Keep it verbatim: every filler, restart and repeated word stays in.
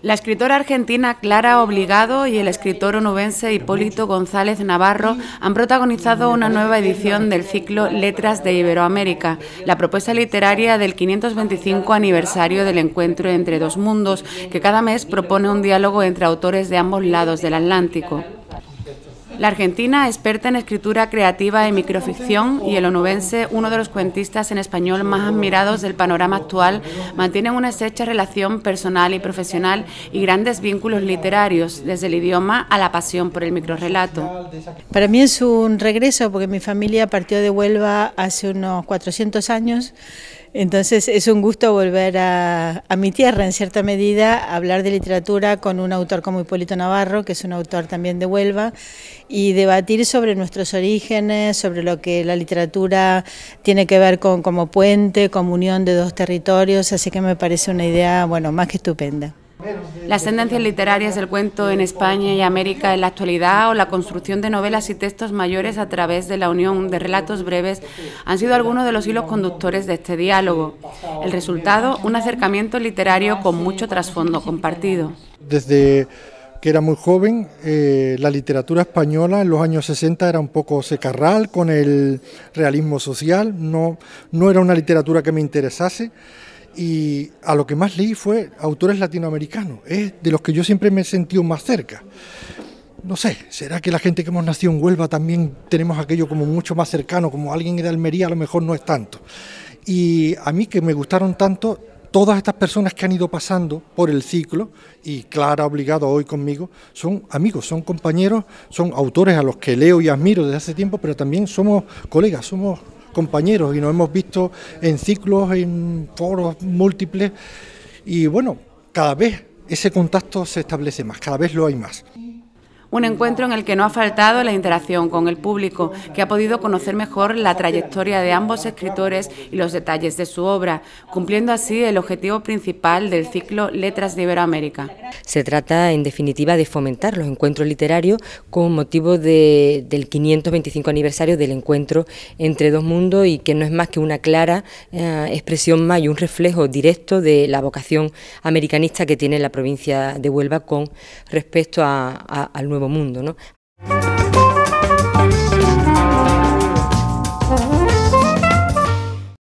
La escritora argentina Clara Obligado y el escritor onubense Hipólito González Navarro han protagonizado una nueva edición del ciclo Letras de Iberoamérica, la propuesta literaria del quinientos veinticinco aniversario del encuentro entre dos mundos, que cada mes propone un diálogo entre autores de ambos lados del Atlántico. La argentina, experta en escritura creativa y microficción, y el onubense, uno de los cuentistas en español más admirados del panorama actual, mantienen una estrecha relación personal y profesional y grandes vínculos literarios, desde el idioma a la pasión por el microrrelato. Para mí es un regreso porque mi familia partió de Huelva hace unos cuatrocientos años. Entonces es un gusto volver a, a mi tierra, en cierta medida, a hablar de literatura con un autor como Hipólito Navarro, que es un autor también de Huelva, y debatir sobre nuestros orígenes, sobre lo que la literatura tiene que ver con como puente, comunión de dos territorios, así que me parece una idea, bueno, más que estupenda. Las tendencias literarias del cuento en España y América en la actualidad o la construcción de novelas y textos mayores a través de la unión de relatos breves han sido algunos de los hilos conductores de este diálogo. El resultado, un acercamiento literario con mucho trasfondo compartido. Desde que era muy joven, eh, la literatura española en los años sesenta era un poco secarral con el realismo social, no, no era una literatura que me interesase. Y a lo que más leí fue autores latinoamericanos, es de los que yo siempre me he sentido más cerca. No sé, ¿será que la gente que hemos nacido en Huelva también tenemos aquello como mucho más cercano, como alguien de Almería a lo mejor no es tanto? Y a mí que me gustaron tanto todas estas personas que han ido pasando por el ciclo, y Clara Obligado hoy conmigo, son amigos, son compañeros, son autores a los que leo y admiro desde hace tiempo, pero también somos colegas, somos compañeros y nos hemos visto en ciclos, en foros múltiples y bueno, cada vez ese contacto se establece más, cada vez lo hay más. Un encuentro en el que no ha faltado la interacción con el público, que ha podido conocer mejor la trayectoria de ambos escritores y los detalles de su obra, cumpliendo así el objetivo principal del ciclo Letras de Iberoamérica. Se trata, en definitiva, de fomentar los encuentros literarios con motivo de, del quinientos veinticinco aniversario del encuentro entre dos mundos, y que no es más que una clara eh, expresión más y un reflejo directo de la vocación americanista que tiene la provincia de Huelva con respecto a, a, al nuevo mundo, ¿no?